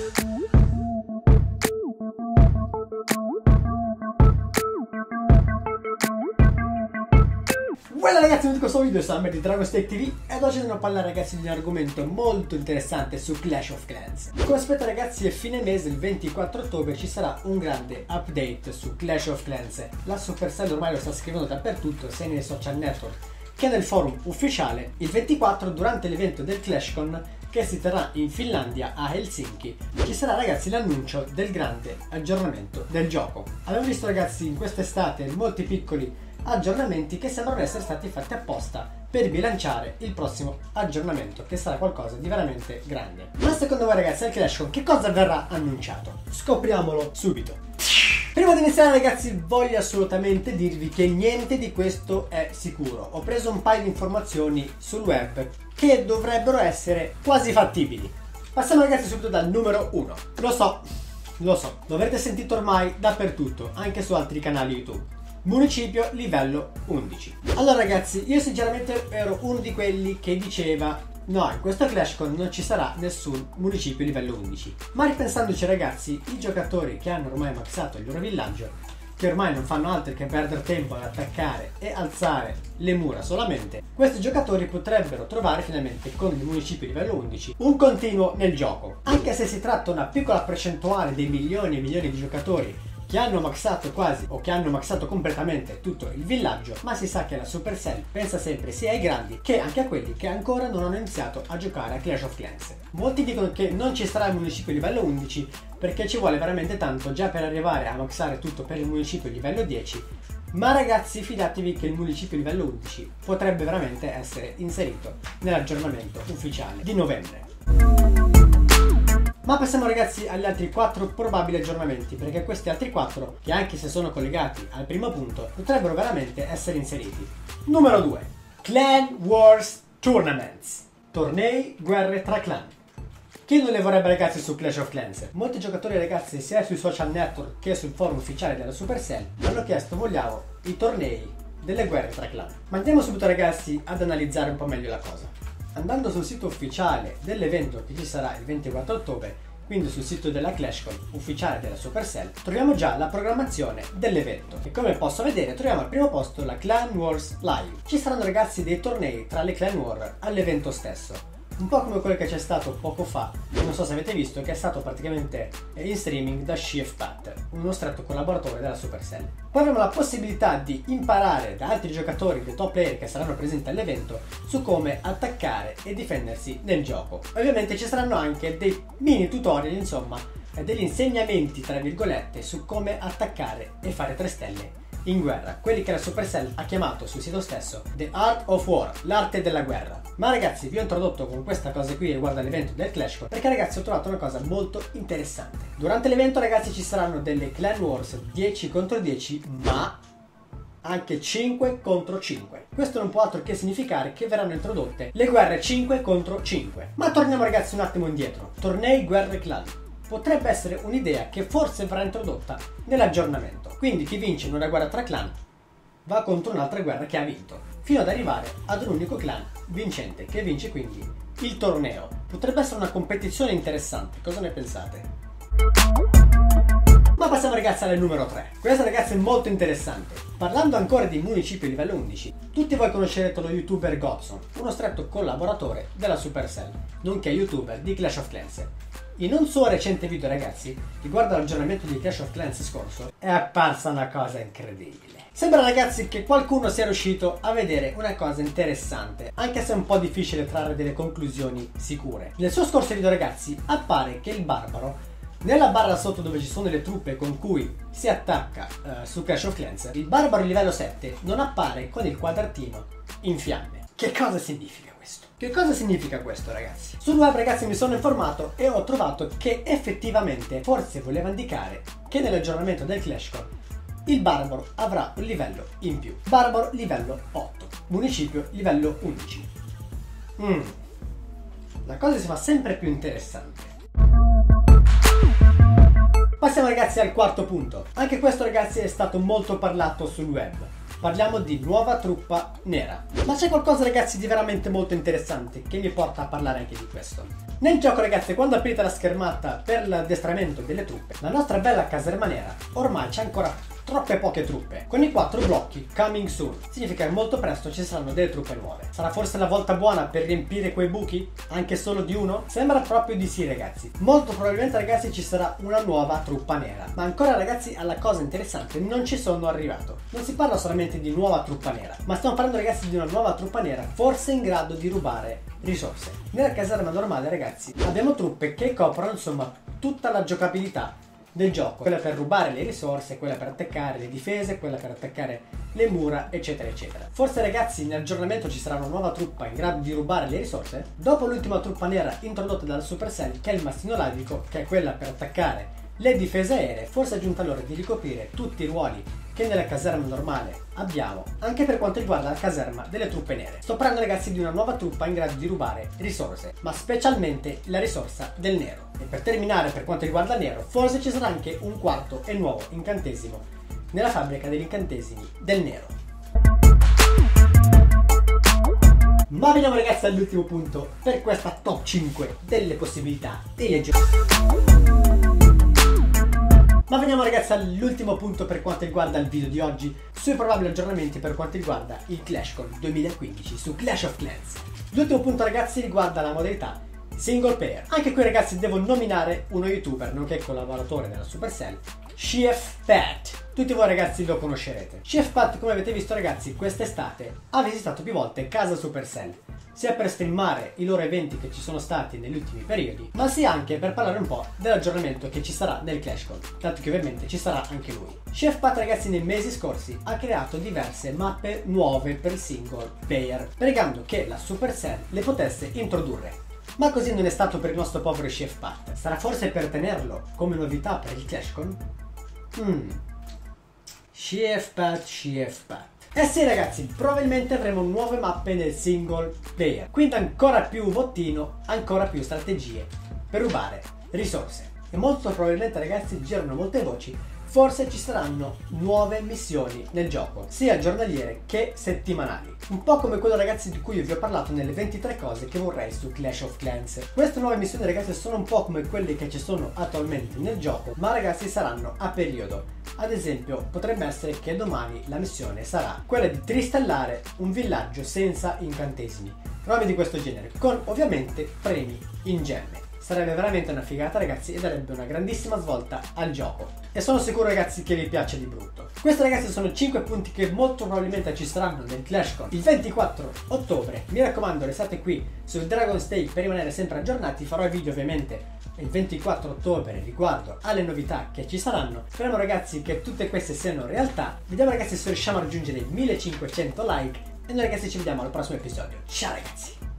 Voilà ragazzi, in questo video sono di DragonStake TV ed oggi andiamo a parlare ragazzi di un argomento molto interessante su Clash of Clans. Come aspetta ragazzi, a fine mese, il 24 ottobre, ci sarà un grande update su Clash of Clans. La Supercell ormai lo sta scrivendo dappertutto, sia nei social network che nel forum ufficiale. Il 24, durante l'evento del ClashCon che si terrà in Finlandia a Helsinki, ci sarà ragazzi l'annuncio del grande aggiornamento del gioco. Abbiamo visto ragazzi in quest'estate molti piccoli aggiornamenti che sembrano essere stati fatti apposta per bilanciare il prossimo aggiornamento, che sarà qualcosa di veramente grande. Ma secondo voi ragazzi al ClashCon che cosa verrà annunciato? Scopriamolo subito. Prima di iniziare ragazzi voglio assolutamente dirvi che niente di questo è sicuro. Ho preso un paio di informazioni sul web che dovrebbero essere quasi fattibili. Passiamo ragazzi subito dal numero 1. Lo so, lo avrete sentito ormai dappertutto, anche su altri canali YouTube. Municipio livello 11. Allora ragazzi, io sinceramente ero uno di quelli che diceva no, in questo ClashCon non ci sarà nessun municipio livello 11. Ma ripensandoci ragazzi, i giocatori che hanno ormai maxato il loro villaggio, che ormai non fanno altro che perdere tempo ad attaccare e alzare le mura solamente, questi giocatori potrebbero trovare finalmente con il municipio livello 11 un continuo nel gioco. Anche se si tratta una piccola percentuale dei milioni e milioni di giocatori che hanno maxato quasi o che hanno maxato completamente tutto il villaggio, ma si sa che la Supercell pensa sempre sia ai grandi che anche a quelli che ancora non hanno iniziato a giocare a Clash of Clans. Molti dicono che non ci sarà il municipio livello 11 perché ci vuole veramente tanto già per arrivare a maxare tutto per il municipio livello 10, ma ragazzi fidatevi che il municipio livello 11 potrebbe veramente essere inserito nell'aggiornamento ufficiale di novembre. Ma passiamo ragazzi agli altri 4 probabili aggiornamenti, perché questi altri 4, che anche se sono collegati al primo punto, potrebbero veramente essere inseriti. Numero 2. Clan Wars Tournaments. Tornei, guerre tra clan. Chi non le vorrebbe ragazzi su Clash of Clans? Molti giocatori ragazzi sia sui social network che sul forum ufficiale della Supercell hanno chiesto vogliamo i tornei delle guerre tra clan. Ma andiamo subito ragazzi ad analizzare un po' meglio la cosa. Andando sul sito ufficiale dell'evento che ci sarà il 24 ottobre, quindi sul sito della ClashCon ufficiale della Supercell, troviamo già la programmazione dell'evento. E come posso vedere troviamo al primo posto la Clan Wars Live. Ci saranno ragazzi dei tornei tra le Clan War all'evento stesso. Un po' come quello che c'è stato poco fa, non so se avete visto, che è stato praticamente in streaming da ShiftPath, uno stretto collaboratore della Supercell. Poi avremo la possibilità di imparare da altri giocatori, dei top player che saranno presenti all'evento, su come attaccare e difendersi nel gioco. Ovviamente ci saranno anche dei mini tutorial, insomma, degli insegnamenti tra virgolette su come attaccare e fare 3 stelle in guerra, quelli che la Supercell ha chiamato sul sito stesso The Art of War, l'arte della guerra. Ma ragazzi vi ho introdotto con questa cosa qui riguardo all'evento del ClashCon perché ragazzi ho trovato una cosa molto interessante. Durante l'evento ragazzi ci saranno delle Clan Wars 10 contro 10 ma anche 5 contro 5. Questo non può altro che significare che verranno introdotte le guerre 5 contro 5. Ma torniamo ragazzi un attimo indietro. Tornei, guerre, clan. Potrebbe essere un'idea che forse verrà introdotta nell'aggiornamento. Quindi chi vince in una guerra tra clan va contro un'altra guerra che ha vinto, fino ad arrivare ad un unico clan vincente che vince quindi il torneo. Potrebbe essere una competizione interessante, cosa ne pensate? Ma passiamo ragazzi al numero 3. Questo ragazzi è molto interessante. Parlando ancora di municipio livello 11, tutti voi conoscerete lo youtuber Godson, uno stretto collaboratore della Supercell, nonché youtuber di Clash of Clans. In un suo recente video ragazzi, riguardo all'aggiornamento di Clash of Clans scorso, è apparsa una cosa incredibile. Sembra ragazzi che qualcuno sia riuscito a vedere una cosa interessante, anche se è un po' difficile trarre delle conclusioni sicure. Nel suo scorso video ragazzi appare che il barbaro, nella barra sotto dove ci sono le truppe con cui si attacca su Clash of Clans, il barbaro livello 7 non appare con il quadratino in fiamme. Che cosa significa questo? Che cosa significa questo ragazzi? Sul web ragazzi mi sono informato e ho trovato che effettivamente forse voleva indicare che nell'aggiornamento del ClashCon il barbaro avrà un livello in più. Barbaro livello 8, municipio livello 11. La cosa si fa sempre più interessante. Passiamo ragazzi al quarto punto. Anche questo ragazzi è stato molto parlato sul web. parliamo di nuova truppa nera. Ma c'è qualcosa ragazzi di veramente molto interessante che mi porta a parlare anche di questo. Nel gioco ragazzi, quando aprite la schermata per l'addestramento delle truppe, la nostra bella caserma nera ormai c'è ancora troppe poche truppe. Con i 4 blocchi coming soon significa che molto presto ci saranno delle truppe nuove. Sarà forse la volta buona per riempire quei buchi? Anche solo di uno? Sembra proprio di sì ragazzi. Molto probabilmente ragazzi ci sarà una nuova truppa nera. Ma ancora ragazzi, alla cosa interessante, non ci sono arrivato. Non si parla solamente di nuova truppa nera, ma stiamo parlando ragazzi di una nuova truppa nera forse in grado di rubare risorse. Nella caserma normale ragazzi abbiamo truppe che coprono insomma tutta la giocabilità del gioco, quella per rubare le risorse, quella per attaccare le difese, quella per attaccare le mura, eccetera eccetera. Forse ragazzi nell'aggiornamento ci sarà una nuova truppa in grado di rubare le risorse. Dopo l'ultima truppa nera introdotta dalla Supercell, che è il mastino ladrico, che è quella per attaccare le difese aeree, forse è giunta l'ora di ricoprire tutti i ruoli che nella caserma normale abbiamo, anche per quanto riguarda la caserma delle truppe nere. Sto parlando ragazzi di una nuova truppa in grado di rubare risorse, ma specialmente la risorsa del nero. E per terminare, per quanto riguarda il nero, forse ci sarà anche un quarto e nuovo incantesimo nella fabbrica degli incantesimi del nero. Ma veniamo ragazzi all'ultimo punto per questa top 5 delle possibilità degli aggiornamenti. Ma veniamo ragazzi all'ultimo punto per quanto riguarda il video di oggi sui probabili aggiornamenti per quanto riguarda il ClashCon 2015 su Clash of Clans. L'ultimo punto ragazzi riguarda la modalità single player. Anche qui ragazzi devo nominare uno youtuber nonché collaboratore della Supercell, Chef Pat. Tutti voi ragazzi lo conoscerete. Chef Pat, come avete visto ragazzi, quest'estate ha visitato più volte casa Supercell, sia per streamare i loro eventi che ci sono stati negli ultimi periodi, ma sia anche per parlare un po' dell'aggiornamento che ci sarà nel ClashCon, tanto che ovviamente ci sarà anche lui. Chef Pat ragazzi nei mesi scorsi ha creato diverse mappe nuove per single player, pregando che la Supercell le potesse introdurre. Ma così non è stato per il nostro povero Chef Pat. Sarà forse per tenerlo come novità per il ClashCon? Chef Pat. Eh sì ragazzi, probabilmente avremo nuove mappe nel single player, quindi ancora più bottino, ancora più strategie per rubare risorse. E molto probabilmente ragazzi girano molte voci, forse ci saranno nuove missioni nel gioco, sia giornaliere che settimanali. Un po' come quello ragazzi di cui vi ho parlato nelle 23 cose che vorrei su Clash of Clans. Queste nuove missioni ragazzi sono un po' come quelle che ci sono attualmente nel gioco, ma ragazzi saranno a periodo. Ad esempio potrebbe essere che domani la missione sarà quella di tristellare un villaggio senza incantesimi, robe di questo genere, con ovviamente premi in gemme. Sarebbe veramente una figata ragazzi e darebbe una grandissima svolta al gioco. E sono sicuro ragazzi che vi piace di brutto. Questi ragazzi sono 5 punti che molto probabilmente ci saranno nel ClashCon il 24 ottobre. Mi raccomando restate qui su Dragon's Day per rimanere sempre aggiornati. Farò video ovviamente il 24 ottobre riguardo alle novità che ci saranno. Speriamo ragazzi che tutte queste siano realtà. Vediamo ragazzi se riusciamo a raggiungere i 1500 like. E noi ragazzi ci vediamo al prossimo episodio. Ciao ragazzi!